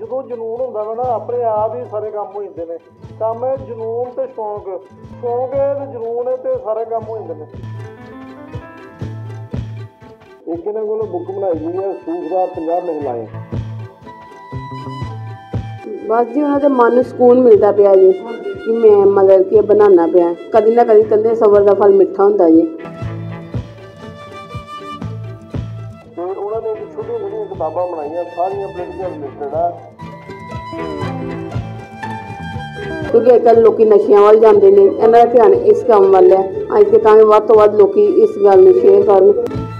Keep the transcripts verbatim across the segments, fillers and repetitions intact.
ਜਦੋਂ ਜਨੂਨ ਹੁੰਦਾ ਵਾ ਨਾ ਆਪਣੇ ਆਪ ਹੀ ਸਾਰੇ ਕੰਮ ਹੋ ਜਾਂਦੇ ਨੇ। ਕੰਮ ਹੈ ਜਨੂਨ ਤੇ ਸ਼ੌਂਕ, ਸ਼ੌਂਕ ਹੈ ਤੇ ਜਨੂਨ ਹੈ ਤੇ ਸਾਰੇ ਕੰਮ ਹੋ ਜਾਂਦੇ ਨੇ। ਇੱਕ ਇਹਨਾਂ ਕੋਲੋਂ ਬੁੱਕ ਬਣਾਈ ਗਈ ਹੈ ਸੂਫਦਾਰ ਪੰਜਾਹ ਮਹਿਲਾएं। बस जी उन्होंने मन ਨੂੰ ਸਕੂਨ ਮਿਲਦਾ ਪਿਆ ਜੀ ਕਿ ਮੈਂ ਮਤਲਬ ਕਿ ਬਣਾਉਣਾ ਪਿਆ। ਕਦੀ ਨਾ ਕਦੀ ਕਹਿੰਦੇ ਸਬਰ ਦਾ ਫਲ ਮਿੱਠਾ ਹੁੰਦਾ ਜੀ। ਤੇ ਉਹਨਾਂ ਨੇ ਇੱਕ ਛੋਟੀਆਂ ਛੋਟੀਆਂ ਕਿਤਾਬਾਂ ਬਣਾਈਆਂ ਸਾਰੀਆਂ ਪੋਲੀਟੀਕਲ ਰਿਲੇਟਡ ਆ। ਕਿਉਂਕਿ ਅੱਜ ਕੱਲ੍ਹ ਲੋਕੀ ਨਸ਼ਿਆਂ ਵੱਲ ਜਾਂਦੇ ਨੇ, ਇਹਨਾਂ ਦਾ ਧਿਆਨ ਇਸ ਕੰਮ ਵੱਲ ਹੈ। ਅੱਜ ਦੇ ਤਾਂ ਵੱਧ ਤੋਂ ਵੱਧ ਲੋਕੀ ਇਸ ਗੱਲ ਨੂੰ ਸ਼ੇਅਰ ਕਰਨ।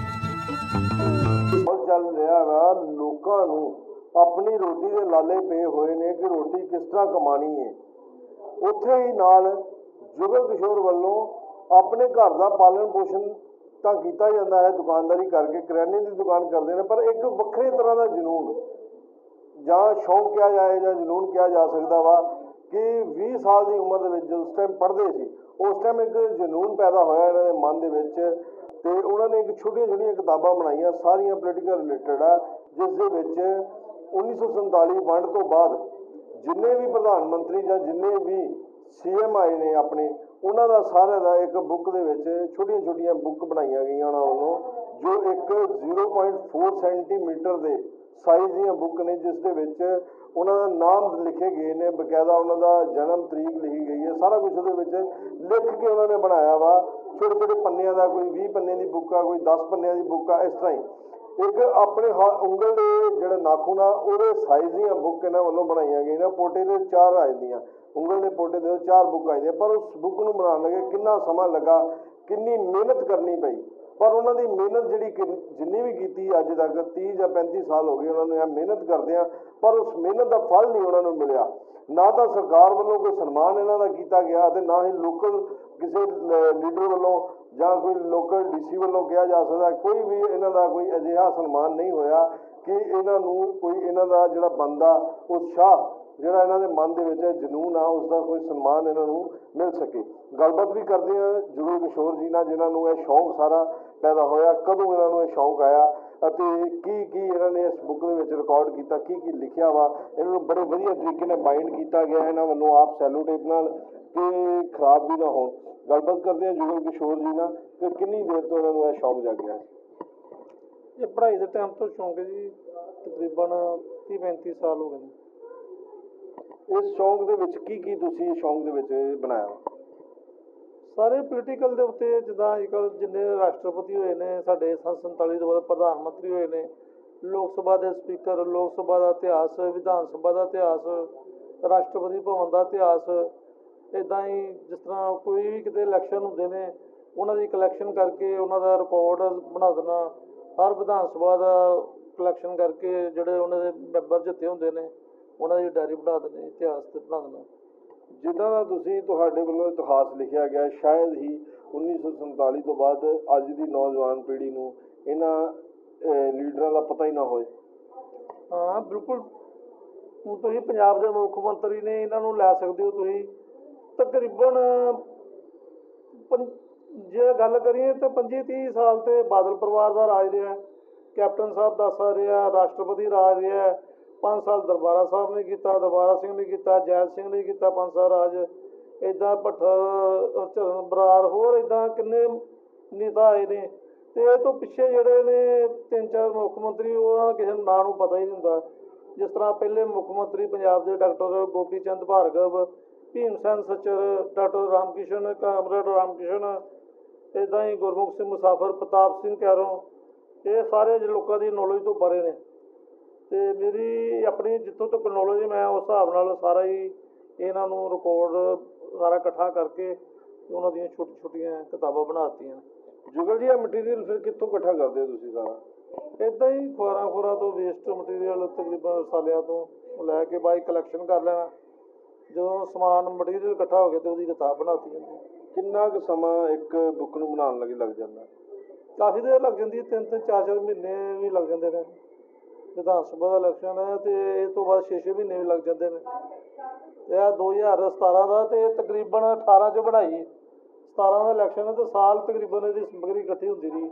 ਚੱਲ ਰਿਹਾ ਵਾ ਲੋਕਾਂ ਨੂੰ ਆਪਣੀ ਰੋਟੀ ਦੇ ਲਾਲੇ ਪਏ ਹੋਏ ਨੇ ਕਿ ਰੋਟੀ ਕਿਸ ਤਰ੍ਹਾਂ ਕਮਾਣੀ ਹੈ। ਉੱਥੇ ਹੀ ਨਾਲ ਜੁਗਲ ਕਿਸ਼ੋਰ ਵੱਲੋਂ ਆਪਣੇ ਘਰ ਦਾ ਪਾਲਣ ਪੋਸ਼ਣ ਤਾਂ ਕੀਤਾ ਜਾਂਦਾ ਹੈ ਦੁਕਾਨਦਾਰੀ ਕਰਕੇ, ਕਰਿਆਨੇ ਦੀ ਦੁਕਾਨ ਕਰਦੇ ਨੇ, ਪਰ ਇੱਕ ਵੱਖਰੇ ਤਰ੍ਹਾਂ ਦਾ ਜਨੂਨ ਜਾਂ ਸ਼ੌਂਕ ਕਿਹਾ ਜਾਏ ਜਾਂ ਜਨੂਨ ਕਿਹਾ ਜਾ ਸਕਦਾ ਵਾ ਕਿ ਵੀਹ ਸਾਲ ਦੀ ਉਮਰ ਦੇ ਵਿੱਚ ਜਦੋਂ ਉਸ ਟਾਈਮ ਪੜ੍ਹਦੇ ਸੀ ਉਸ ਟਾਈਮ ਇੱਕ ਜਨੂਨ ਪੈਦਾ ਹੋਇਆ ਇਹਨਾਂ ਦੇ ਮਨ ਦੇ ਵਿੱਚ। ਤੇ ਉਹਨਾਂ ਨੇ ਇੱਕ ਛੋਟੀਆਂ ਛੋਟੀਆਂ ਕਿਤਾਬਾਂ ਬਣਾਈਆਂ ਸਾਰੀਆਂ ਪੋਲੀਟੀਕਲ ਰਿਲੇਟਡ ਆ, ਜਿਸ ਦੇ ਵਿੱਚ ਉੱਨੀ ਸੌ ਸੰਤਾਲੀ ਵੰਡ ਤੋਂ ਬਾਅਦ ਜਿੰਨੇ ਵੀ ਪ੍ਰਧਾਨ ਮੰਤਰੀ ਜਾਂ ਜਿੰਨੇ ਵੀ ਸੀ ਐਮ ਆਏ ਨੇ ਆਪਣੇ, ਉਹਨਾਂ ਦਾ ਸਾਰਿਆਂ ਦਾ ਇੱਕ ਬੁੱਕ ਦੇ ਵਿੱਚ ਛੋਟੀਆਂ ਛੋਟੀਆਂ ਬੁੱਕ ਬਣਾਈਆਂ ਗਈਆਂ ਉਹਨਾਂ ਵੱਲੋਂ, ਜੋ ਇੱਕ ਜ਼ੀਰੋ ਪੁਆਇੰਟ ਫੋਰ ਸੈਂਟੀਮੀਟਰ ਦੇ ਸਾਈਜ਼ ਦੀਆਂ ਬੁੱਕ ਨੇ, ਜਿਸ ਦੇ ਵਿੱਚ ਉਹਨਾਂ ਦਾ ਨਾਮ ਲਿਖੇ ਗਏ ਨੇ, ਬਕਾਇਦਾ ਉਹਨਾਂ ਦਾ ਜਨਮ ਤਰੀਕ ਲਿਖੀ ਗਈ ਹੈ, ਸਾਰਾ ਕੁਛ ਉਹਦੇ ਵਿੱਚ ਲਿਖ ਕੇ ਉਹਨਾਂ ਨੇ ਬਣਾਇਆ ਵਾ। ਛੋਟੇ ਛੋਟੇ ਪੰਨਿਆਂ ਦਾ, ਕੋਈ ਵੀਹ ਪੰਨੇ ਦੀ ਬੁੱਕ ਆ, ਕੋਈ ਦਸ ਪੰਨਿਆਂ ਦੀ ਬੁੱਕ ਆ, ਇਸ ਤਰ੍ਹਾਂ ਹੀ ਇੱਕ ਆਪਣੇ ਹਾ ਉਂਗਲ ਦੇ ਜਿਹੜੇ ਨਾਖੂਨ ਆ ਉਹਦੇ ਸਾਈਜ਼ ਦੀਆਂ ਬੁੱਕ ਇਹਨਾਂ ਵੱਲੋਂ ਬਣਾਈਆਂ ਗਈਆਂ। ਪੋਟੇ ਦੇ ਚਾਰ ਆ ਜਾਂਦੀਆਂ, ਉਂਗਲ ਦੇ ਪੋਟੇ ਦੇ ਚਾਰ ਬੁੱਕ ਆ ਜਾਂਦੀਆਂ, ਪਰ ਉਸ ਬੁੱਕ ਨੂੰ ਬਣਾਉਣ ਲੱਗੇ ਕਿੰਨਾ ਸਮਾਂ ਲੱਗਾ, ਕਿੰਨੀ ਮਿਹਨਤ ਕਰਨੀ ਪਈ। ਪਰ ਉਹਨਾਂ ਦੀ ਮਿਹਨਤ ਜਿਹੜੀ ਕਿ ਜਿੰਨੀ ਵੀ ਕੀਤੀ ਅੱਜ ਤੱਕ ਤੀਹ ਜਾਂ ਪੈਂਤੀ ਸਾਲ ਹੋ ਗਏ ਉਹਨਾਂ ਨੂੰ ਇਹ ਮਿਹਨਤ ਕਰਦਿਆਂ, ਪਰ ਉਸ ਮਿਹਨਤ ਦਾ ਫਲ ਨਹੀਂ ਉਹਨਾਂ ਨੂੰ ਮਿਲਿਆ। ਨਾ ਤਾਂ ਸਰਕਾਰ ਵੱਲੋਂ ਕੋਈ ਸਨਮਾਨ ਇਹਨਾਂ ਦਾ ਕੀਤਾ ਗਿਆ ਅਤੇ ਨਾ ਹੀ ਲੋਕਲ ਕਿਸੇ ਲੀਡਰ ਵੱਲੋਂ ਜਾਂ ਕੋਈ ਲੋਕਲ ਡੀ ਸੀ ਵੱਲੋਂ ਕਿਹਾ ਜਾ ਸਕਦਾ। ਕੋਈ ਵੀ ਇਹਨਾਂ ਦਾ ਕੋਈ ਅਜਿਹਾ ਸਨਮਾਨ ਨਹੀਂ ਹੋਇਆ ਕਿ ਇਹਨਾਂ ਨੂੰ ਕੋਈ ਇਹਨਾਂ ਦਾ ਜਿਹੜਾ ਬਣਦਾ ਉਤਸ਼ਾਹ ਜਿਹੜਾ ਇਹਨਾਂ ਦੇ ਮਨ ਦੇ ਵਿੱਚ ਜਨੂਨ ਆ ਉਸ ਦਾ ਕੋਈ ਸਨਮਾਨ ਇਹਨਾਂ ਨੂੰ ਮਿਲ ਸਕੇ। ਗੱਲਬਾਤ ਵੀ ਕਰਦੇ ਹਾਂ ਜੁਗਲ ਕਿਸ਼ੋਰ ਜੀ ਨਾਲ, ਜਿਨ੍ਹਾਂ ਨੂੰ ਇਹ ਸ਼ੌਂਕ ਸਾਰਾ ਪੈਦਾ ਹੋਇਆ, ਕਦੋਂ ਇਹਨਾਂ ਨੂੰ ਇਹ ਸ਼ੌਂਕ ਆਇਆ ਅਤੇ ਕੀ ਕੀ ਇਹਨਾਂ ਨੇ ਇਸ ਬੁੱਕ ਦੇ ਵਿੱਚ ਰਿਕਾਰਡ ਕੀਤਾ, ਕੀ ਕੀ ਲਿਖਿਆ ਵਾ। ਇਹਨਾਂ ਨੂੰ ਬੜੇ ਵਧੀਆ ਤਰੀਕੇ ਨਾਲ ਬਾਈਂਡ ਕੀਤਾ ਗਿਆ ਇਹਨਾਂ ਵੱਲੋਂ ਆਪ ਸੈਲੋ ਟੇਪ ਨਾਲ ਕਿ ਖਰਾਬ ਵੀ ਨਾ ਹੋਣ। ਗੱਲਬਾਤ ਕਰਦੇ ਹਾਂ ਜੁਗਲ ਕਿਸ਼ੋਰ ਜੀ ਨਾਲ ਕਿ ਕਿੰਨੀ ਦੇਰ ਤੋਂ ਇਹਨਾਂ ਨੂੰ ਇਹ ਸ਼ੌਂਕ ਜਾਗਿਆ। ਇਹ ਪੜ੍ਹਾਈ ਦੇ ਟਾਈਮ ਤੋਂ ਸ਼ੌਂਕ ਹੈ ਜੀ, ਤਕਰੀਬਨ ਤੀਹ ਪੈਂਤੀ ਸਾਲ ਹੋ ਗਏ ਨੇ। ਇਸ ਸ਼ੌਂਕ ਦੇ ਵਿੱਚ ਕੀ ਕੀ ਤੁਸੀਂ ਸ਼ੌਂਕ ਦੇ ਵਿੱਚ ਬਣਾਇਆ? ਸਾਰੇ ਪੋਲੀਟੀਕਲ ਦੇ ਉੱਤੇ, ਜਿੱਦਾਂ ਅੱਜ ਕੱਲ੍ਹ ਜਿੰਨੇ ਰਾਸ਼ਟਰਪਤੀ ਹੋਏ ਨੇ ਸਾਡੇ ਸੰਨ ਸੰਤਾਲੀ ਤੋਂ ਬਾਅਦ ਪ੍ਰਧਾਨ ਮੰਤਰੀ ਹੋਏ ਨੇ, ਲੋਕ ਸਭਾ ਦੇ ਸਪੀਕਰ, ਲੋਕ ਸਭਾ ਦਾ ਇਤਿਹਾਸ, ਵਿਧਾਨ ਸਭਾ ਦਾ ਇਤਿਹਾਸ, ਰਾਸ਼ਟਰਪਤੀ ਭਵਨ ਦਾ ਇਤਿਹਾਸ, ਇੱਦਾਂ ਹੀ ਜਿਸ ਤਰ੍ਹਾਂ ਕੋਈ ਵੀ ਕਿਤੇ ਇਲੈਕਸ਼ਨ ਹੁੰਦੇ ਨੇ ਉਹਨਾਂ ਦੀ ਕਲੈਕਸ਼ਨ ਕਰਕੇ ਉਹਨਾਂ ਦਾ ਰਿਕਾਰਡ ਬਣਾ ਦੇਣਾ। ਹਰ ਵਿਧਾਨ ਸਭਾ ਦਾ ਕਲੈਕਸ਼ਨ ਕਰਕੇ ਜਿਹੜੇ ਉਹਨਾਂ ਦੇ ਮੈਂਬਰ ਜਿੱਤੇ ਹੁੰਦੇ ਨੇ ਉਹਨਾਂ ਦੀ ਡਾਇਰੀ ਬਣਾ ਦੇਣੀ, ਇਤਿਹਾਸ 'ਤੇ ਬਣਾ ਦੇਣਾ। ਜਿੱਦਾਂ ਦਾ ਤੁਸੀਂ ਤੁਹਾਡੇ ਵੱਲੋਂ ਇਤਿਹਾਸ ਲਿਖਿਆ ਗਿਆ, ਸ਼ਾਇਦ ਹੀ ਉੱਨੀ ਸੌ ਸੰਤਾਲੀ ਤੋਂ ਬਾਅਦ ਅੱਜ ਦੀ ਨੌਜਵਾਨ ਪੀੜ੍ਹੀ ਨੂੰ ਇਹਨਾਂ ਲੀਡਰਾਂ ਦਾ ਪਤਾ ਹੀ ਨਾ ਹੋਏ। ਹਾਂ ਬਿਲਕੁਲ, ਹੁਣ ਤੁਸੀਂ ਪੰਜਾਬ ਦੇ ਮੁੱਖ ਮੰਤਰੀ ਨੇ, ਇਹਨਾਂ ਨੂੰ ਲੈ ਸਕਦੇ ਹੋ ਤੁਸੀਂ ਤਕਰੀਬਨ ਪੰ ਜੇ ਗੱਲ ਕਰੀਏ ਤਾਂ ਪੰਜੀ ਤੀਹ ਸਾਲ ਤੇ ਬਾਦਲ ਪਰਿਵਾਰ ਦਾ ਰਾਜ ਰਿਹਾ, ਕੈਪਟਨ ਸਾਹਿਬ ਦਸ ਸਾਲ ਰਿਹਾ, ਰਾਸ਼ਟਰਪਤੀ ਰਾਜ ਰਿਹਾ, ਪੰਜ ਸਾਲ ਦਰਬਾਰਾ ਸਾਹਿਬ ਨੇ ਕੀਤਾ, ਦਰਬਾਰਾ ਸਿੰਘ ਨੇ ਕੀਤਾ, ਜੈਲ ਸਿੰਘ ਨੇ ਕੀਤਾ ਪੰਜ ਸਾਲ ਰਾਜ, ਇੱਦਾਂ ਭੱਠਰ ਚਰਨ ਬਰਾੜ, ਹੋਰ ਇੱਦਾਂ ਕਿੰਨੇ ਨੇਤਾ ਆਏ ਨੇ। ਅਤੇ ਇਹ ਤੋਂ ਪਿੱਛੇ ਜਿਹੜੇ ਨੇ ਤਿੰਨ ਚਾਰ ਮੁੱਖ ਮੰਤਰੀ, ਉਹਨਾਂ ਦਾ ਕਿਸੇ ਨੂੰ ਨਾਂ ਨੂੰ ਪਤਾ ਹੀ ਨਹੀਂ ਹੁੰਦਾ। ਜਿਸ ਤਰ੍ਹਾਂ ਪਹਿਲੇ ਮੁੱਖ ਮੰਤਰੀ ਪੰਜਾਬ ਦੇ doctor Gopi Chand Bhargava, Bhim Sen Sachar, doctor Ram Kishan, comrade Ram Kishan, ਇੱਦਾਂ ਹੀ ਗੁਰਮੁਖ ਸਿੰਘ ਮੁਸਾਫਰ, ਪ੍ਰਤਾਪ ਸਿੰਘ ਕੈਰੋਂ, ਇਹ ਸਾਰੇ ਲੋਕਾਂ ਦੀ ਨੌਲੇਜ ਤੋਂ ਪਰੇ ਨੇ। ਅਤੇ ਮੇਰੀ ਆਪਣੀ ਜਿੱਥੋਂ ਤੱਕ ਨੌਲੇਜ, ਮੈਂ ਉਸ ਹਿਸਾਬ ਨਾਲ ਸਾਰਾ ਹੀ ਇਹਨਾਂ ਨੂੰ ਰਿਕਾਰਡ ਸਾਰਾ ਇਕੱਠਾ ਕਰਕੇ ਉਹਨਾਂ ਦੀਆਂ ਛੋਟੀ ਛੋਟੀਆਂ ਕਿਤਾਬਾਂ ਬਣਾ ਦਿੱਤੀਆਂ। ਜੁਗਲ ਜੀ, ਇਹ ਮਟੀਰੀਅਲ ਫਿਰ ਕਿੱਥੋਂ ਇਕੱਠਾ ਕਰਦੇ ਹੋ ਤੁਸੀਂ ਸਾਰਾ? ਇੱਦਾਂ ਹੀ ਅਖਬਾਰਾਂ ਅਖਬਾਰਾਂ ਤੋਂ ਵੇਸਟ ਮਟੀਰੀਅਲ ਤਕਰੀਬਨ ਰਸਾਲਿਆਂ ਤੋਂ ਲੈ ਕੇ ਬਾਈ ਕਲੈਕਸ਼ਨ ਕਰ ਲੈਣਾ। ਜਦੋਂ ਸਮਾਨ ਮਟੀਰੀਅਲ ਇਕੱਠਾ ਹੋ ਗਿਆ ਤਾਂ ਉਹਦੀ ਕਿਤਾਬ ਬਣਾ ਦਿੱਤੀ ਜਾਂਦੀ। ਕਿੰਨਾ ਕੁ ਸਮਾਂ ਇੱਕ ਬੁੱਕ ਨੂੰ ਬਣਾਉਣ ਲੱਗੇ ਲੱਗ ਜਾਂਦਾ? ਕਾਫੀ ਦੇਰ ਲੱਗ ਜਾਂਦੀ ਹੈ, ਤਿੰਨ ਤਿੰਨ ਚਾਰ ਚਾਰ ਮਹੀਨੇ ਵੀ ਲੱਗ ਜਾਂਦੇ ਨੇ। ਵਿਧਾਨ ਸਭਾ ਦਾ ਇਲੈਕਸ਼ਨ ਹੈ ਅਤੇ ਇਸ ਤੋਂ ਬਾਅਦ ਛੇ ਛੇ ਮਹੀਨੇ ਵੀ ਲੱਗ ਜਾਂਦੇ ਨੇ। ਅਤੇ ਇਹ ਦੋ ਹਜ਼ਾਰ ਸਤਾਰਾਂ ਦਾ ਅਤੇ ਤਕਰੀਬਨ ਅਠਾਰਾਂ 'ਚ ਬਣਾਈ, ਸਤਾਰਾਂ ਦਾ ਇਲੈਕਸ਼ਨ ਹੈ ਅਤੇ ਸਾਲ ਤਕਰੀਬਨ ਇਹਦੀ ਸਮੱਗਰੀ ਇਕੱਠੀ ਹੁੰਦੀ ਰਹੀ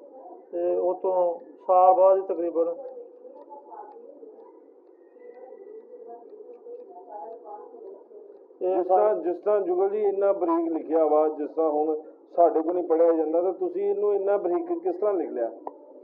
ਅਤੇ ਉਹ ਤੋਂ ਸਾਲ ਬਾਅਦ ਹੀ ਤਕਰੀਬਨ ਜਿਸ ਤਰ੍ਹਾਂ ਜਿਸ ਤਰ੍ਹਾਂ ਜੁਗਲ ਜੀ ਇੰਨਾ ਬਰੀਕ ਲਿਖਿਆ ਵਾ, ਜਿਸ ਤਰ੍ਹਾਂ ਹੁਣ ਸਾਡੇ ਕੋਲ ਨਹੀਂ ਪੜ੍ਹਿਆ ਜਾਂਦਾ, ਤਾਂ ਤੁਸੀਂ ਇਹਨੂੰ ਇੰਨਾ ਬਰੀਕ ਕਿਸ ਤਰ੍ਹਾਂ ਲਿਖ ਲਿਆ?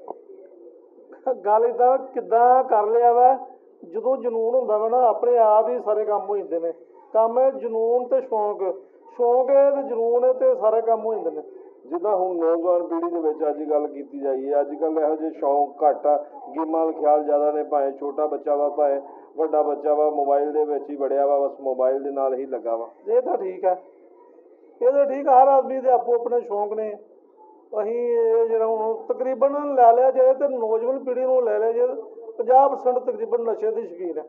ਗੱਲ ਇਦਾਂ ਕਿੱਦਾਂ ਕਰ ਲਿਆ ਵਾ, ਜਦੋਂ ਜਨੂਨ ਹੁੰਦਾ ਵਾ ਨਾ ਆਪਣੇ ਆਪ ਹੀ ਸਾਰੇ ਕੰਮ ਹੋ ਜਾਂਦੇ ਨੇ। ਕੰਮ ਹੈ ਜਨੂਨ ਤੇ ਸ਼ੌਂਕ, ਸ਼ੌਂਕ ਹੈ ਤੇ ਜਨੂਨ ਹੈ ਤੇ ਸਾਰੇ ਕੰਮ ਹੋ ਜਾਂਦੇ ਨੇ। ਜਿੱਦਾਂ ਹੁਣ ਨੌਜਵਾਨ ਪੀੜ੍ਹੀ ਦੇ ਵਿੱਚ ਅੱਜ ਗੱਲ ਕੀਤੀ ਜਾਈਏ, ਅੱਜ ਕੱਲ੍ਹ ਇਹੋ ਜਿਹੇ ਸ਼ੌਂਕ ਘੱਟ ਆ, ਗੇਮਾਂ ਦਾ ਖਿਆਲ ਜ਼ਿਆਦਾ ਨੇ, ਭਾਵੇਂ ਛੋਟਾ ਬੱਚਾ ਵਾ ਭਾਵੇਂ ਵੱਡਾ ਬੱਚਾ ਵਾ, ਮੋਬਾਈਲ ਦੇ ਵਿੱਚ ਹੀ ਵੜਿਆ ਵਾ, ਬਸ ਮੋਬਾਈਲ ਦੇ ਨਾਲ ਹੀ ਲੱਗਾ ਵਾ। ਇਹ ਤਾਂ ਠੀਕ ਹੈ, ਇਹ ਤਾਂ ਠੀਕ, ਹਰ ਆਦਮੀ ਦੇ ਆਪੋ ਆਪਣੇ ਸ਼ੌਂਕ ਨੇ। ਅਸੀਂ ਇਹ ਜਿਹੜਾ ਹੁਣ ਤਕਰੀਬਨ ਲੈ ਲਿਆ ਜੇ ਤੇ ਨੌਜਵਾਨ ਪੀੜ੍ਹੀ ਨੂੰ ਲੈ ਲਿਆ ਜੇ ਪੰਜਾਹ ਪਰਸੈਂਟ ਤਕਰੀਬਨ ਨਸ਼ੇ ਦੀ ਸ਼ੌਕੀਨ ਹੈ।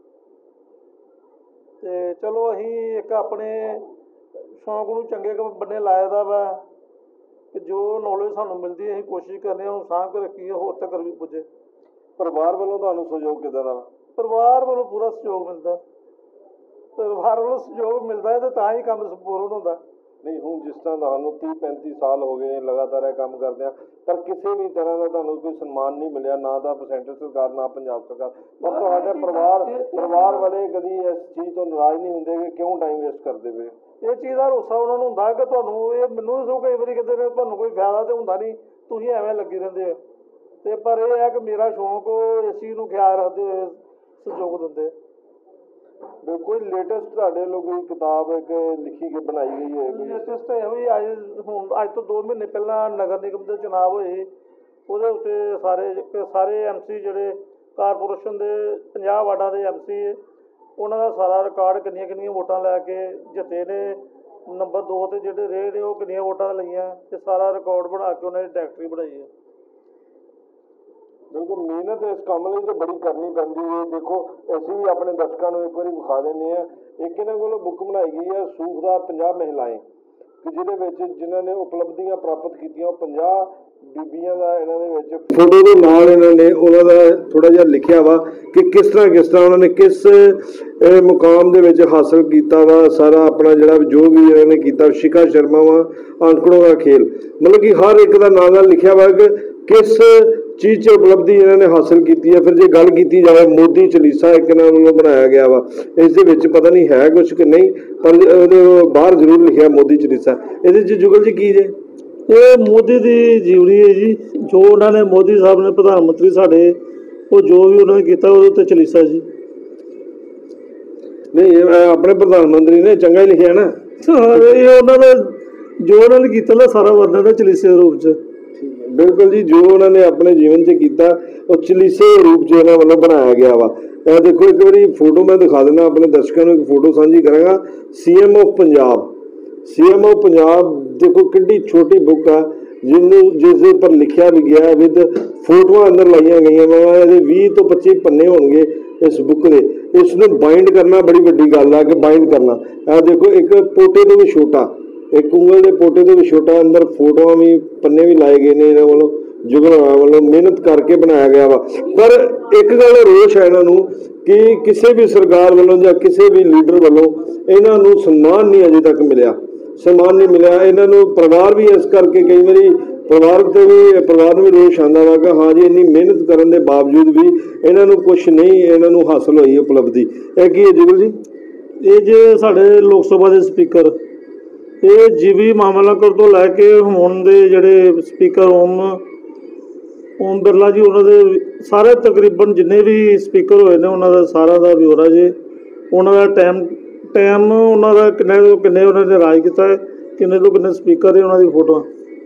ਤੇ ਚਲੋ ਅਸੀਂ ਇੱਕ ਆਪਣੇ ਸ਼ੌਂਕ ਨੂੰ ਚੰਗੇ ਬੰਨੇ ਲਾਇਆ ਦਾ ਵਾ ਕਿ ਜੋ ਨੌਲੇਜ ਸਾਨੂੰ ਮਿਲਦੀ ਅਸੀਂ ਕੋਸ਼ਿਸ਼ ਕਰਦੇ ਹਾਂ ਉਹਨੂੰ ਸਾਂਭ ਕੇ ਰੱਖੀਏ, ਹੋਰ ਤੱਕ ਵੀ ਪੁੱਜੇ। ਪਰਿਵਾਰ ਵੱਲੋਂ ਤੁਹਾਨੂੰ ਸਹਿਯੋਗ ਕਿੱਦਾਂ ਦਾ ਵਾ? ਪਰਿਵਾਰ ਵੱਲੋਂ ਪੂਰਾ ਸਹਿਯੋਗ ਮਿਲਦਾ, ਪਰਿਵਾਰ ਵੱਲੋਂ ਸਹਿਯੋਗ ਮਿਲਦਾ ਹੈ ਤਾਂ ਤਾਂ ਹੀ ਕੰਮ ਸੰਪੂਰਨ ਹੁੰਦਾ। ਨਹੀਂ ਹੁਣ ਜਿਸ ਤਰ੍ਹਾਂ ਤੁਹਾਨੂੰ ਤੀਹ ਪੈਂਤੀ ਸਾਲ ਹੋ ਗਏ ਲਗਾਤਾਰ ਇਹ ਕੰਮ ਕਰਦਿਆਂ, ਪਰ ਕਿਸੇ ਵੀ ਤਰ੍ਹਾਂ ਦਾ ਤੁਹਾਨੂੰ ਕੋਈ ਸਨਮਾਨ ਨਹੀਂ ਮਿਲਿਆ, ਨਾ ਤਾਂ ਸੈਂਟਰ ਸਰਕਾਰ ਨਾ ਪੰਜਾਬ ਸਰਕਾਰ, ਪਰ ਤੁਹਾਡੇ ਪਰਿਵਾਰ ਪਰਿਵਾਰ ਵਾਲੇ ਕਦੀ ਇਸ ਚੀਜ਼ ਤੋਂ ਨਾਰਾਜ਼ ਨਹੀਂ ਹੁੰਦੇ ਕਿ ਕਿਉਂ ਟਾਈਮ ਵੇਸਟ ਕਰਦੇ ਪਏ? ਇਹ ਚੀਜ਼ ਦਾ ਰੋਸਾ ਉਹਨਾਂ ਨੂੰ ਹੁੰਦਾ ਕਿ ਤੁਹਾਨੂੰ ਇਹ ਮੈਨੂੰ ਦੱਸੋ, ਕਈ ਵਾਰੀ ਕਹਿੰਦੇ ਨੇ ਤੁਹਾਨੂੰ ਕੋਈ ਫਾਇਦਾ ਤਾਂ ਹੁੰਦਾ ਨਹੀਂ, ਤੁਸੀਂ ਐਵੇਂ ਲੱਗੇ ਰਹਿੰਦੇ ਹੋ। ਤੇ ਪਰ ਇਹ ਹੈ ਕਿ ਮੇਰਾ ਸ਼ੌਂਕ ਉਹ ਇਸ ਚੀਜ਼ ਨੂੰ ਖਿਆਲ ਰੱਖਦੇ ਹੋਏ ਸਹਿਯੋਗ ਦਿੰਦੇ। ਬਿਲਕੁਲ ਲੇਟੈਸਟ ਤੁਹਾਡੇ ਲੋਕ ਕੋਈ ਕਿਤਾਬ ਇੱਕ ਲਿਖੀ ਕੇ ਬਣਾਈ ਗਈ ਹੈ? ਲੇਟੈਸਟ ਇਹੋ ਹੀ ਅੱਜ ਹੁਣ ਅੱਜ ਤੋਂ ਦੋ ਮਹੀਨੇ ਪਹਿਲਾਂ ਨਗਰ ਨਿਗਮ ਦੇ ਚੁਣਾਵ ਹੋਏ, ਉਹਦੇ ਉੱਤੇ ਸਾਰੇ ਸਾਰੇ ਐਮ ਸੀ ਜਿਹੜੇ ਕਾਰਪੋਰੇਸ਼ਨ ਦੇ ਪੰਜਾਹ ਵਾਰਡਾਂ ਦੇ ਐਮ ਸੀ, ਉਹਨਾਂ ਦਾ ਸਾਰਾ ਰਿਕਾਰਡ ਕਿੰਨੀਆਂ ਕਿੰਨੀਆਂ ਵੋਟਾਂ ਲੈ ਕੇ ਜਿੱਤੇ ਨੇ, ਨੰਬਰ ਦੋ 'ਤੇ ਜਿਹੜੇ ਰਹੇ ਨੇ ਉਹ ਕਿੰਨੀਆਂ ਵੋਟਾਂ ਲਈਆਂ, ਤੇ ਸਾਰਾ ਰਿਕਾਰਡ ਬਣਾ ਕੇ ਉਹਨਾਂ ਦੀ ਡਾਇਰੈਕਟਰੀ ਬਣਾਈ ਹੈ। ਬਿਲਕੁਲ ਮਿਹਨਤ ਇਸ ਕੰਮ ਲਈ ਤਾਂ ਬੜੀ ਕਰਨੀ ਪੈਂਦੀ ਹੈ। ਦੇਖੋ ਅਸੀਂ ਵੀ ਆਪਣੇ ਦਰਸ਼ਕਾਂ ਨੂੰ ਇੱਕ ਵਾਰੀ ਵਿਖਾ ਦਿੰਦੇ ਹਾਂ, ਇੱਕ ਇਹਨਾਂ ਕੋਲੋਂ ਬੁੱਕ ਬਣਾਈ ਗਈ ਹੈ ਸੂਖ ਦਾ ਪੰਜਾਹ ਮਹਿਲਾएं, ਕਿ ਜਿਹਦੇ ਵਿੱਚ ਜਿਨ੍ਹਾਂ ਨੇ ਉਪਲਬਧੀਆਂ ਪ੍ਰਾਪਤ ਕੀਤੀਆਂ ਉਹ ਪੰਜਾਹ ਬੀਬੀਆਂ ਦਾ ਇਹਨਾਂ ਦੇ ਵਿੱਚ ਫੋਟੋ ਦੇ ਨਾਲ ਇਹਨਾਂ ਨੇ ਉਹਨਾਂ ਦਾ ਥੋੜ੍ਹਾ ਜਿਹਾ ਲਿਖਿਆ ਵਾ ਕਿ ਕਿਸ ਤਰ੍ਹਾਂ ਕਿਸ ਤਰ੍ਹਾਂ ਉਹਨਾਂ ਨੇ ਕਿਸ ਮੁਕਾਮ ਦੇ ਵਿੱਚ ਹਾਸਲ ਕੀਤਾ ਵਾ, ਸਾਰਾ ਆਪਣਾ ਜਿਹੜਾ ਜੋ ਵੀ ਇਹਨਾਂ ਨੇ ਕੀਤਾ। ਸ਼ਿਖਾ ਸ਼ਰਮਾ ਵਾ ਅੰਕੜੋਂ ਦਾ ਖੇਲ, ਮਤਲਬ ਕਿ ਹਰ ਇੱਕ ਦਾ ਨਾਲ ਨਾਲ ਲਿਖਿਆ ਵਾ ਕਿ ਕਿਸ ਚੀਜ਼ 'ਚ ਉਪਲਬਧੀ ਇਹਨਾਂ ਨੇ ਹਾਸਲ ਕੀਤੀ ਹੈ। ਫਿਰ ਜੇ ਗੱਲ ਕੀਤੀ ਜਾਵੇ ਮੋਦੀ ਚਲੀਸਾ ਇੱਕ ਇਹਨਾਂ ਵੱਲੋਂ ਬਣਾਇਆ ਗਿਆ ਵਾ, ਇਸ ਦੇ ਵਿੱਚ ਪਤਾ ਨਹੀਂ ਹੈ ਕੁਛ ਕਿ ਨਹੀਂ, ਪਰ ਉਹਦੇ ਬਾਹਰ ਜ਼ਰੂਰ ਲਿਖਿਆ ਮੋਦੀ ਚਲੀਸਾ। ਇਹਦੇ 'ਚ ਜੁਗਲ ਜੀ ਕੀ ਜੇ? ਇਹ ਮੋਦੀ ਦੀ ਜੀਵਨੀ ਹੈ ਜੀ, ਜੋ ਉਹਨਾਂ ਨੇ ਮੋਦੀ ਸਾਹਿਬ ਨੇ ਪ੍ਰਧਾਨ ਮੰਤਰੀ ਸਾਡੇ, ਉਹ ਜੋ ਵੀ ਉਹਨਾਂ ਨੇ ਕੀਤਾ ਉਹਦੇ ਉੱਤੇ ਚਲੀਸਾ ਜੀ। ਨਹੀਂ ਆਪਣੇ ਪ੍ਰਧਾਨ ਮੰਤਰੀ ਨੇ ਚੰਗਾ ਹੀ ਲਿਖਿਆ ਨਾ, ਇਹ ਉਹਨਾਂ ਦਾ ਜੋ ਉਹਨਾਂ ਨੇ ਕੀਤਾ ਨਾ ਸਾਰਾ ਵਰਣਨ ਹੈ ਚਲੀਸੇ ਦੇ ਰੂਪ 'ਚ। ਬਿਲਕੁਲ ਜੀ, ਜੋ ਉਹਨਾਂ ਨੇ ਆਪਣੇ ਜੀਵਨ 'ਚ ਕੀਤਾ ਉਹ ਚਲੀਸੇ ਰੂਪ 'ਚ ਇਹਨਾਂ ਵੱਲੋਂ ਬਣਾਇਆ ਗਿਆ ਵਾ। ਇਹ ਦੇਖੋ ਇੱਕ ਵਾਰੀ ਫੋਟੋ ਮੈਂ ਦਿਖਾ ਦਿੰਦਾ ਆਪਣੇ ਦਰਸ਼ਕਾਂ ਨੂੰ, ਇੱਕ ਫੋਟੋ ਸਾਂਝੀ ਕਰਾਂਗਾ। C M of Punjab, C M of Punjab ਦੇਖੋ ਕਿੰਨੀ ਛੋਟੀ ਬੁੱਕ ਆ, ਜਿਹਨੂੰ ਜਿਸ ਦੇ ਉੱਪਰ ਲਿਖਿਆ ਵੀ ਗਿਆ ਵਿਦ ਫੋਟੋਆਂ ਅੰਦਰ ਲਾਈਆਂ ਗਈਆਂ ਵਾ। ਇਹਦੇ ਵੀਹ ਤੋਂ ਪੱਚੀ ਪੰਨੇ ਹੋਣਗੇ ਇਸ ਬੁੱਕ ਦੇ। ਇਸ ਨੂੰ ਬਾਈਂਡ ਕਰਨਾ ਬੜੀ ਵੱਡੀ ਗੱਲ ਆ ਕਿ ਬਾਈਂਡ ਕਰਨਾ। ਇਹ ਦੇਖੋ ਇੱਕ ਪੋਟੇ ਤੋਂ ਵੀ ਛੋਟਾ, ਇੱਕ ਉਂਗਲ ਦੇ ਪੋਟੇ ਤੋਂ ਵੀ ਛੋਟਾ, ਅੰਦਰ ਫੋਟੋਆਂ ਵੀ ਪੰਨੇ ਵੀ ਲਾਏ ਗਏ ਨੇ ਇਹਨਾਂ ਵੱਲੋਂ, ਜੁਗਲ ਵੱਲੋਂ ਮਿਹਨਤ ਕਰਕੇ ਬਣਾਇਆ ਗਿਆ ਵਾ। ਪਰ ਇੱਕ ਗੱਲ ਰੋਸ਼ ਹੈ ਇਹਨਾਂ ਨੂੰ ਕਿ ਕਿਸੇ ਵੀ ਸਰਕਾਰ ਵੱਲੋਂ ਜਾਂ ਕਿਸੇ ਵੀ ਲੀਡਰ ਵੱਲੋਂ ਇਹਨਾਂ ਨੂੰ ਸਨਮਾਨ ਨਹੀਂ ਅਜੇ ਤੱਕ ਮਿਲਿਆ, ਸਨਮਾਨ ਨਹੀਂ ਮਿਲਿਆ ਇਹਨਾਂ ਨੂੰ। ਪਰਿਵਾਰ ਵੀ ਇਸ ਕਰਕੇ ਕਈ ਵਾਰੀ ਪਰਿਵਾਰ ਤੇ ਵੀ ਪਰਿਵਾਰ ਨੂੰ ਵੀ ਰੋਸ਼ ਆਉਂਦਾ ਵਾ ਕਿ ਹਾਂ ਜੀ ਇੰਨੀ ਮਿਹਨਤ ਕਰਨ ਦੇ ਬਾਵਜੂਦ ਵੀ ਇਹਨਾਂ ਨੂੰ ਕੁਛ ਨਹੀਂ ਇਹਨਾਂ ਨੂੰ ਹਾਸਲ ਹੋਈ ਉਪਲਬਧੀ। ਇਹ ਕੀ ਹੈ ਜੁਗਲ ਜੀ? ਇਹ ਜੇ ਸਾਡੇ ਲੋਕ ਸਭਾ ਦੇ ਸਪੀਕਰ, ਇਹ ਜੀਵੀ ਮਾਮਲਾਕਰ ਤੋਂ ਲੈ ਕੇ ਹੁਣ ਦੇ ਜਿਹੜੇ ਸਪੀਕਰ ਓਮ ਓਮ ਬਿਰਲਾ ਜੀ, ਉਹਨਾਂ ਦੇ ਸਾਰੇ ਤਕਰੀਬਨ ਜਿੰਨੇ ਵੀ ਸਪੀਕਰ ਹੋਏ ਨੇ ਉਹਨਾਂ ਦਾ ਸਾਰਾ ਦਾ ਬਿਊਰਾ ਜੇ, ਉਹਨਾਂ ਦਾ ਟਾਈਮ ਟਾਈਮ ਉਹਨਾਂ ਦਾ ਕਿੰਨੇ ਤੋਂ ਕਿੰਨੇ ਉਹਨਾਂ ਨੇ ਰਾਜ ਕੀਤਾ ਹੈ, ਕਿੰਨੇ ਤੋਂ ਕਿੰਨੇ ਸਪੀਕਰ ਹੈ, ਉਹਨਾਂ ਦੀ ਫੋਟੋਆਂ।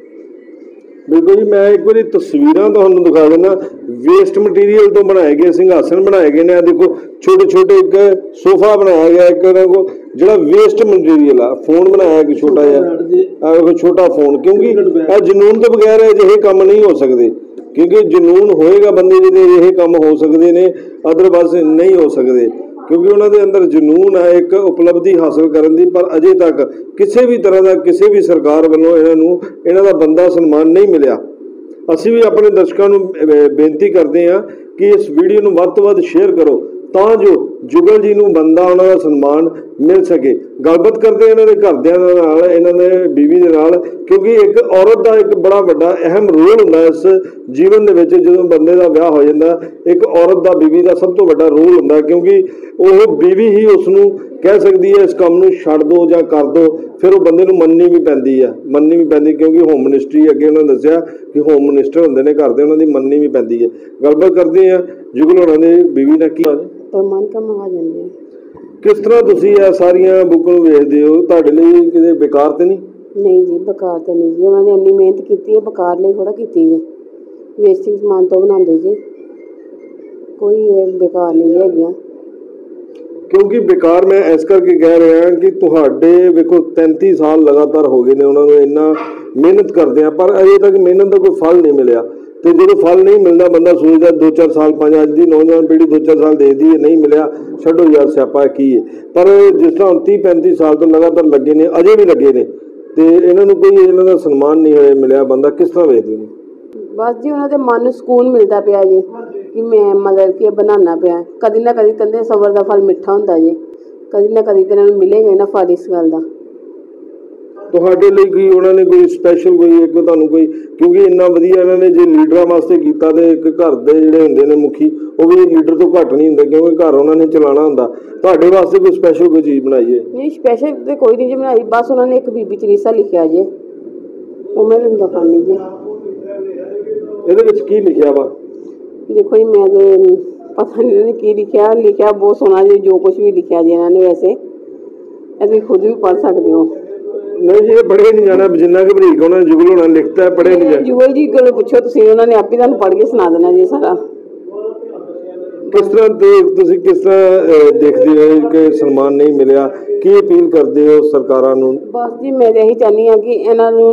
ਬਿਲਕੁਲ ਜੀ, ਮੈਂ ਇੱਕ ਵਾਰੀ ਤਸਵੀਰਾਂ ਤੁਹਾਨੂੰ ਦਿਖਾ ਦਿੰਦਾ। ਵੇਸਟ ਮਟੀਰੀਅਲ ਤੋਂ ਬਣਾਏ ਗਏ ਸਿੰਘਾਸਨ ਬਣਾਏ ਗਏ ਨੇ। ਆ ਦੇਖੋ ਛੋਟੇ ਛੋਟੇ, ਇੱਕ ਸੋਫਾ ਬਣਾਇਆ ਗਿਆ, ਇੱਕ ਉਹਨਾਂ ਕੋਲ ਜਿਹੜਾ ਵੇਸਟ ਮਟੀਰੀਅਲ ਆ, ਫੋਨ ਬਣਾਇਆ ਇੱਕ ਛੋਟਾ ਜਿਹਾ, ਆ ਵੇਖੋ ਛੋਟਾ ਫੋਨ, ਕਿਉਂਕਿ ਇਹ ਜਨੂਨ ਤੋਂ ਬਗੈਰ ਅਜਿਹੇ ਕੰਮ ਨਹੀਂ ਹੋ ਸਕਦੇ, ਕਿਉਂਕਿ ਜਨੂਨ ਹੋਏਗਾ ਬੰਦੇ ਜਿਹਦੇ ਇਹ ਕੰਮ ਹੋ ਸਕਦੇ ਨੇ, ਅਦਰਵਾਈਜ਼ ਨਹੀਂ ਹੋ ਸਕਦੇ, ਕਿਉਂਕਿ ਉਹਨਾਂ ਦੇ ਅੰਦਰ ਜਨੂਨ ਹੈ ਇੱਕ ਉਪਲਬਧੀ ਹਾਸਲ ਕਰਨ ਦੀ। ਪਰ ਅਜੇ ਤੱਕ ਕਿਸੇ ਵੀ ਤਰ੍ਹਾਂ ਦਾ ਕਿਸੇ ਵੀ ਸਰਕਾਰ ਵੱਲੋਂ ਇਹਨਾਂ ਨੂੰ ਇਹਨਾਂ ਦਾ ਬੰਦਾ ਸਨਮਾਨ ਨਹੀਂ ਮਿਲਿਆ। ਅਸੀਂ ਵੀ ਆਪਣੇ ਦਰਸ਼ਕਾਂ ਨੂੰ ਬੇਨਤੀ ਕਰਦੇ ਹਾਂ ਕਿ ਇਸ ਵੀਡੀਓ ਨੂੰ ਵੱਧ ਤੋਂ ਵੱਧ ਸ਼ੇਅਰ ਕਰੋ, ਤਾਂ ਜੋ जुगल जी ਨੂੰ ਬੰਦਾ ਉਹਨਾਂ ਦਾ ਸਨਮਾਨ ਮਿਲ ਸਕੇ। ਗੱਲਬਾਤ ਕਰਦੇ ਇਹਨਾਂ ਦੇ ਘਰਦਿਆਂ ਦੇ ਨਾਲ, ਇਹਨਾਂ ਦੇ ਬੀਵੀ ਦੇ ਨਾਲ, ਕਿਉਂਕਿ ਇੱਕ ਔਰਤ ਦਾ ਇੱਕ ਬੜਾ ਵੱਡਾ ਅਹਿਮ ਰੋਲ ਹੁੰਦਾ ਇਸ ਜੀਵਨ ਦੇ ਵਿੱਚ। ਜਦੋਂ ਬੰਦੇ ਦਾ ਵਿਆਹ ਹੋ ਜਾਂਦਾ, ਇੱਕ ਔਰਤ ਦਾ, ਬੀਵੀ ਦਾ ਸਭ ਤੋਂ ਵੱਡਾ ਰੋਲ ਹੁੰਦਾ, ਕਿਉਂਕਿ ਉਹ ਬੀਵੀ ਹੀ ਉਸ ਨੂੰ ਕਹਿ ਸਕਦੀ ਹੈ ਇਸ ਕੰਮ ਨੂੰ ਛੱਡ ਦਿਓ ਜਾਂ ਕਰ ਦਿਓ। ਫਿਰ ਉਹ ਬੰਦੇ ਨੂੰ ਮੰਨਣੀ ਵੀ ਪੈਂਦੀ ਹੈ, ਮੰਨਣੀ ਵੀ ਪੈਂਦੀ ਕਿਉਂਕਿ ਹੋਮ ਮਿਨਿਸਟਰੀ ਅੱਗੇ ਉਹਨਾਂ ਨੇ ਦੱਸਿਆ ਕਿ ਹੋਮ ਮਿਨਿਸਟਰ ਹੁੰਦੇ ਨੇ ਘਰ ਦੇ, ਉਹਨਾਂ ਦੀ ਮੰਨਣੀ ਵੀ ਪੈਂਦੀ ਹੈ। ਗੱਲਬਾਤ ਕਰਦੇ ਆ ਜੁਗਲ ਹੋਰਾਂ ਦੇ ਬੀਵੀ ਨਾਲ। ਕੀ ਮਨ ਕੰਮ ਆ ਜਾਂਦੇ ਆ। ਕਿਸ ਤਰ੍ਹਾਂ ਤੁਸੀਂ ਇਹ ਸਾਰੀਆਂ ਬੁੱਕਾਂ ਨੂੰ ਵੇਖਦੇ ਹੋ? ਤੁਹਾਡੇ ਲਈ ਕਿਤੇ ਬੇਕਾਰ ਤੇ ਨਹੀਂ? ਨਹੀਂ ਜੀ, ਬੇਕਾਰ ਤਾਂ ਨਹੀਂ ਜੀ। ਉਹਨਾਂ ਨੇ ਇੰਨੀ ਮਿਹਨਤ ਕੀਤੀ ਹੈ, ਬੇਕਾਰ ਲਈ ਥੋੜ੍ਹਾ ਕੀਤੀ ਜੀ। ਵੇਸਟਿੰਗ ਸਮਾਨ ਤੋਂ ਬਣਾਉਂਦੇ ਜੀ, ਕੋਈ ਇਹ ਬੇਕਾਰ ਨਹੀਂ ਹੈਗੀਆਂ। ਕਿਉਂਕਿ ਬੇਕਾਰ ਮੈਂ ਇਸ ਕਰਕੇ ਕਹਿ ਰਿਹਾ ਕਿ ਤੁਹਾਡੇ ਵੇਖੋ ਤੈਂਤੀ ਸਾਲ ਲਗਾਤਾਰ ਹੋ ਗਏ ਨੇ ਉਹਨਾਂ ਨੂੰ ਇੰਨਾ ਮਿਹਨਤ ਕਰਦੇ ਆ, ਪਰ ਅਜੇ ਤੱਕ ਮਿਹਨਤ ਦਾ ਕੋਈ ਫਲ ਨਹੀਂ ਮਿਲਿਆ। ਤੇ ਜਦੋਂ ਫਲ ਨਹੀਂ ਮਿਲਦਾ, ਬੰਦਾ ਸੋਚਦਾ ਦੋ ਚਾਰ ਸਾਲ ਪੰਜ, ਅੱਜ ਦੀ ਨੌਜਵਾਨ ਪੀੜ੍ਹੀ ਦੋ ਚਾਰ ਸਾਲ ਦੇਖਦੀ ਹੈ, ਨਹੀਂ ਮਿਲਿਆ, ਛੱਡੋ ਯਾਰ ਸਿਆਪਾ ਕੀ ਹੈ। ਪਰ ਜਿਸ ਤਰ੍ਹਾਂ ਤੀਹ ਪੈਂਤੀ ਸਾਲ ਤੋਂ ਲਗਾਤਾਰ ਲੱਗੇ ਨੇ, ਅਜੇ ਵੀ ਲੱਗੇ ਨੇ, ਤੇ ਇਹਨਾਂ ਨੂੰ ਕੋਈ ਇਹਨਾਂ ਦਾ ਸਨਮਾਨ ਨਹੀਂ ਹੋਇਆ ਮਿਲਿਆ, ਬੰਦਾ ਕਿਸ ਤਰ੍ਹਾਂ ਵੇਖਦੇ ਨੇ? ਬਸ ਜੀ ਉਹਨਾਂ ਦੇ ਮਨ ਨੂੰ ਸਕੂਨ ਮਿਲਦਾ ਪਿਆ ਜੀ ਕਿ ਮੈਂ ਮਤਲਬ ਕਿ ਬਣਾਉਣਾ ਪਿਆ। ਕਦੀ ਨਾ ਕਦੀ ਕਹਿੰਦੇ ਸਬਰ ਦਾ ਫਲ ਮਿੱਠਾ ਹੁੰਦਾ ਜੀ, ਕਦੀ ਨਾ ਕਦੀ ਤਾਂ ਇਹਨਾਂ ਨੂੰ ਮਿਲੇਗਾ ਨਾ ਫਲ ਇਸ ਗੱਲ ਦਾ। ਤੁਹਾਡੇ ਲਈ ਕੋਈ ਉਹਨਾਂ ਨੇ ਕੋਈ ਸਪੈਸ਼ਲ ਕੋਈ ਇੱਕ ਤੁਹਾਨੂੰ ਕੋਈ, ਕਿਉਂਕਿ ਇੰਨਾ ਵਧੀਆ ਇਹਨਾਂ ਨੇ ਜੇ ਲੀਡਰਾਂ ਵਾਸਤੇ ਕੀਤਾ, ਤੇ ਇੱਕ ਘਰ ਦੇ ਜਿਹੜੇ ਹੁੰਦੇ ਨੇ ਮੁਖੀ, ਉਹ ਵੀ ਲੀਡਰ ਤੋਂ ਘੱਟ ਨਹੀਂ ਹੁੰਦੇ, ਕਿਉਂਕਿ ਘਰ ਉਹਨਾਂ ਨੇ ਚਲਾਉਣਾ ਹੁੰਦਾ। ਤੁਹਾਡੇ ਵਾਸਤੇ ਕੋਈ ਸਪੈਸ਼ਲ ਕੋਈ ਚੀਜ਼ ਬਣਾਈ ਹੈ? ਨਹੀਂ, ਸਪੈਸ਼ਲ ਤੇ ਕੋਈ ਨਹੀਂ ਜੀ ਬਣਾਈ, ਬਸ ਉਹਨਾਂ ਨੇ ਇੱਕ ਬੀਬੀ ਚਰੀਸਾ ਲਿਖਿਆ ਜੇ, ਉਹ ਮੈਂ ਤੁਹਾਨੂੰ ਦਿਖਾਉਂਦੀ ਜੀ। ਇਹਦੇ ਵਿੱਚ ਕੀ ਲਿਖਿਆ ਵਾ? ਦੇਖੋ ਜੀ, ਮੈਂ ਤੇ ਪਤਾ ਨਹੀਂ ਇਹਨਾਂ ਨੇ ਕੀ ਲਿਖਿਆ, ਲਿਖਿਆ ਬਹੁਤ ਸੋਹਣਾ ਜੀ, ਜੋ ਕੁਛ ਵੀ ਲਿਖਿਆ ਜੀ ਇਹਨਾਂ ਨੇ। ਵੈਸੇ ਇਹ ਤੁਸੀਂ ਖੁਦ ਵੀ ਪੜ੍ਹ ਸਕਦੇ ਹੋ। ਨਹੀਂ ਜੀ, ਇਹ ਪੜ੍ਹੇ ਨਹੀਂ ਜਾਣਾ, ਜਿੰਨਾ ਕਿ ਬਰੀਕ ਉਹਨਾਂ ਨੇ ਜੁਗਲ ਹੋਣਾ ਲਿਖਤਾ, ਪੜ੍ਹੇ ਨਹੀਂ ਜਾਣਾ। ਜੁਗਲ ਜੀ ਕੋਲ ਪੁੱਛੋ ਤੁਸੀਂ, ਉਹਨਾਂ ਨੇ ਆਪੇ ਤੁਹਾਨੂੰ ਪੜ੍ਹ ਕੇ ਸੁਣਾ ਦੇਣਾ ਜੀ ਸਾਰਾ। ਕਿਸ ਤਰ੍ਹਾਂ ਦੇ ਤੁਸੀਂ ਕਿਸ ਤਰ੍ਹਾਂ ਦੇਖਦੇ ਹੋ ਕਿ ਸਨਮਾਨ ਨਹੀਂ ਮਿਲਿਆ? ਕੀ ਅਪੀਲ ਕਰਦੇ ਹੋ ਸਰਕਾਰਾਂ ਨੂੰ? ਬਸ ਜੀ, ਮੈਂ ਤਾਂ ਇਹੀ ਚਾਹੁੰਦੀ ਹਾਂ ਕਿ ਇਹਨਾਂ ਨੂੰ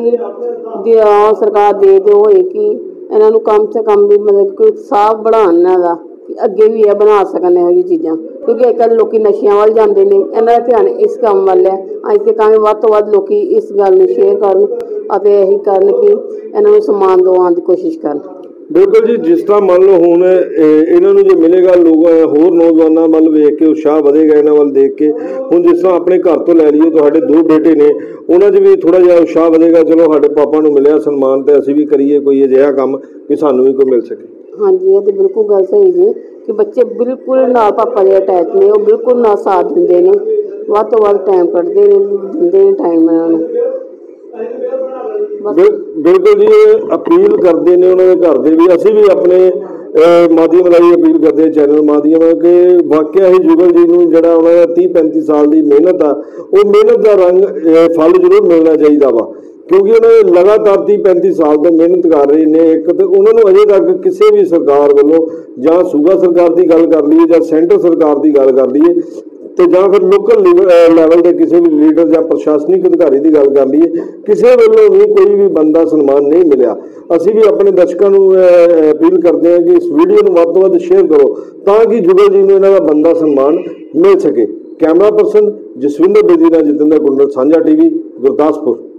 ਸਰਕਾਰ ਦੇ ਦਿਓ ਹੋਏ ਕਿ ਇਹਨਾਂ ਨੂੰ ਕਮ ਸੇ ਕਮ ਵੀ ਮਤਲਬ ਕੋਈ ਉਤਸ਼ਾਹ ਬਣਾਉਣ ਇਹਨਾਂ ਦਾ, ਕਿ ਅੱਗੇ ਵੀ ਇਹ ਬਣਾ ਸਕਣ ਇਹੋ ਜਿਹੀ ਚੀਜ਼ਾਂ। ਕਿਉਂਕਿ ਅੱਜ ਕੱਲ੍ਹ ਲੋਕੀ ਨਸ਼ਿਆਂ ਵੱਲ ਜਾਂਦੇ ਨੇ, ਇਹਨਾਂ ਦਾ ਧਿਆਨ ਇਸ ਕੰਮ ਵੱਲ ਹੈ। ਅੱਜ ਤੇ ਕਹਾਂਗੇ ਵੱਧ ਤੋਂ ਵੱਧ ਲੋਕੀ ਇਸ ਗੱਲ ਨੂੰ ਸ਼ੇਅਰ ਕਰਨ ਅਤੇ ਇਹੀ ਕਰਨ ਕਿ ਇਹਨਾਂ ਨੂੰ ਸਨਮਾਨ ਦਿਵਾਉਣ ਦੀ ਕੋਸ਼ਿਸ਼ ਕਰਨ। ਬਿਲਕੁਲ ਜੀ, ਜਿਸ ਤਰ੍ਹਾਂ ਮੰਨ ਲਓ ਹੁਣ ਇਹਨਾਂ ਨੂੰ ਜੇ ਮਿਲੇਗਾ, ਲੋਕ ਹੋਰ ਨੌਜਵਾਨਾਂ ਵੱਲ ਵੇਖ ਕੇ ਉਤਸ਼ਾਹ ਵਧੇਗਾ ਇਹਨਾਂ ਵੱਲ ਦੇਖ ਕੇ। ਹੁਣ ਜਿਸ ਤਰ੍ਹਾਂ ਆਪਣੇ ਘਰ ਤੋਂ ਲੈ ਲਈਏ, ਤੁਹਾਡੇ ਦੋ ਬੇਟੇ ਨੇ, ਉਹਨਾਂ 'ਚ ਵੀ ਥੋੜ੍ਹਾ ਜਿਹਾ ਉਤਸ਼ਾਹ ਵਧੇਗਾ, ਚਲੋ ਸਾਡੇ ਪਾਪਾ ਨੂੰ ਮਿਲਿਆ ਸਨਮਾਨ, ਤੇ ਅਸੀਂ ਵੀ ਕਰੀਏ ਕੋਈ ਅਜਿਹਾ ਕੰਮ ਕਿ ਸਾਨੂੰ ਵੀ ਕੋਈ ਮਿਲ ਸਕੇ। ਹਾਂਜੀ, ਇਹ ਤਾਂ ਬਿਲਕੁਲ ਗੱਲ ਸਹੀ ਜੀ ਕਿ ਬੱਚੇ ਬਿਲਕੁਲ ਨਾਲ ਪਾਪਾ ਦੇ ਅਟੈਚ ਨੇ, ਉਹ ਬਿਲਕੁਲ ਨਾਲ ਸਾਥ ਦਿੰਦੇ ਨੇ, ਵੱਧ ਤੋਂ ਵੱਧ ਟਾਈਮ ਕੱਢਦੇ ਨੇ, ਦਿੰਦੇ ਨੇ ਟਾਈਮ ਇਹਨਾਂ ਨੂੰ। ਬਿਲਕੁਲ ਜੀ, ਅਪੀਲ ਕਰਦੇ ਨੇ ਉਹਨਾਂ ਦੇ ਘਰ ਦੇ ਵੀ। ਅਸੀਂ ਵੀ ਆਪਣੇ ਮਾਧਿਅਮ ਰਾਹੀਂ ਅਪੀਲ ਕਰਦੇ, ਚੈਨਲ ਮਾਧਿਅਮ, ਕਿ ਵਾਕਿਆ ਹੀ ਜੁਗਲ ਜੀ ਨੂੰ ਜਿਹੜਾ ਉਹਨਾਂ ਦਾ ਤੀਹ ਪੈਂਤੀ ਸਾਲ ਦੀ ਮਿਹਨਤ ਆ, ਉਹ ਮਿਹਨਤ ਦਾ ਰੰਗ ਫਲ ਜ਼ਰੂਰ ਮਿਲਣਾ ਚਾਹੀਦਾ ਵਾ। ਕਿਉਂਕਿ ਉਹਨਾਂ ਨੇ ਲਗਾਤਾਰ ਤੀਹ ਪੈਂਤੀ ਸਾਲ ਤੋਂ ਮਿਹਨਤ ਕਰ ਰਹੇ ਨੇ। ਇੱਕ ਤਾਂ ਉਹਨਾਂ ਨੂੰ ਅਜੇ ਤੱਕ ਕਿਸੇ ਵੀ ਸਰਕਾਰ ਵੱਲੋਂ, ਜਾਂ ਸੂਬਾ ਸਰਕਾਰ ਦੀ ਗੱਲ ਕਰ ਲਈਏ ਜਾਂ ਸੈਂਟਰ ਸਰਕਾਰ ਦੀ ਗੱਲ ਕਰ ਲਈਏ, ਤੇ ਜਾਂ ਫਿਰ ਲੋਕਲ ਲੈਵਲ ਦੇ ਕਿਸੇ ਵੀ ਲੀਡਰ ਜਾਂ ਪ੍ਰਸ਼ਾਸਨਿਕ ਅਧਿਕਾਰੀ ਦੀ ਗੱਲ ਕਰ ਲਈਏ, ਕਿਸੇ ਵੱਲੋਂ ਵੀ ਕੋਈ ਵੀ ਬੰਦਾ ਸਨਮਾਨ ਨਹੀਂ ਮਿਲਿਆ। ਅਸੀਂ ਵੀ ਆਪਣੇ ਦਰਸ਼ਕਾਂ ਨੂੰ ਅਪੀਲ ਕਰਦੇ ਹਾਂ ਕਿ ਇਸ ਵੀਡੀਓ ਨੂੰ ਵੱਧ ਤੋਂ ਵੱਧ ਸ਼ੇਅਰ ਕਰੋ, ਤਾਂ ਕਿ ਜੁਗਲ ਜੀ ਨੂੰ ਇਹਨਾਂ ਦਾ ਬੰਦਾ ਸਨਮਾਨ ਮਿਲ ਸਕੇ। ਕੈਮਰਾ ਪਰਸਨ ਜਸਵਿੰਦਰ ਬੇਦੀ ਨਾਲ ਜਤਿੰਦਰ ਕੁੰਡਲ, ਸਾਂਝਾ ਟੀਵੀ, ਗੁਰਦਾਸਪੁਰ।